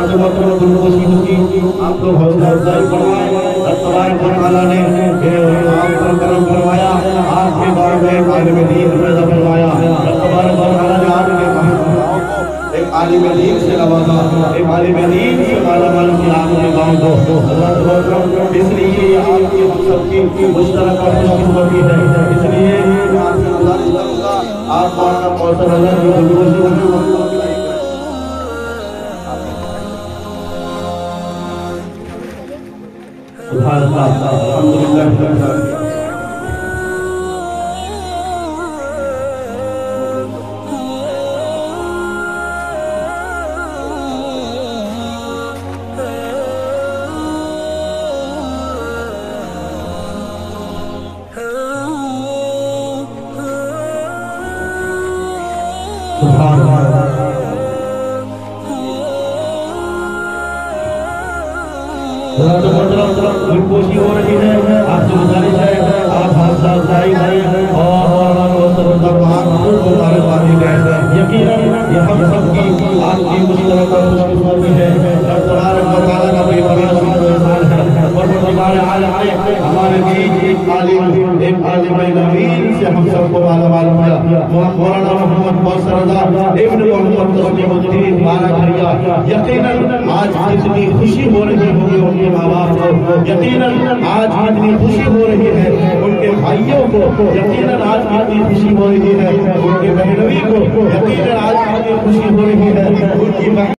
आपको हौसला अफजाई फरमाए। तबारक व तआला ने आप पर करम फरमाया, आपके गाँव में आलिम दीन पैदा फरमाया। तबारक व तआला ने आपके एक आलिम दीन से नवाजा, एक आलिम दीन से मालामाल किया आपके गाँव को। इसलिए आपकी हम सबकी मुश्तरक खुशकिस्मती है। इसलिए आपसे गुजारिश करूंगा, आप माना कौसर अल्लाह की अल्हम्दुलिल्लाह। गुलपोशी हो रही है, आपसे गुजारिश है आप हौसला अफजाई करें और मुबारकबादी दें। यकीनन ये हम सबकी आपकी मुश्तरक खुशकिस्मती है। तबारक व तआला का बेपनाह शुक्र एहसान है। परवरदिगार आलम ने हमारे बीच एक आलिम नवीन से हम सबको मालामाल किया। मौलाना मोहम्मद कौसर रज़ा इब्न मोहम्मद तस्लीमुद्दीन बाराखरिया। यकीनन आज इतनी खुशी हो रही होगी उनके माँ बाप को, यकीनन आज इतनी खुशी हो रही है उनके भाइयों को, यकीनन आज इतनी खुशी हो रही है उनके बहनोई को, यकीनन आज इतनी खुशी हो रही है उनकी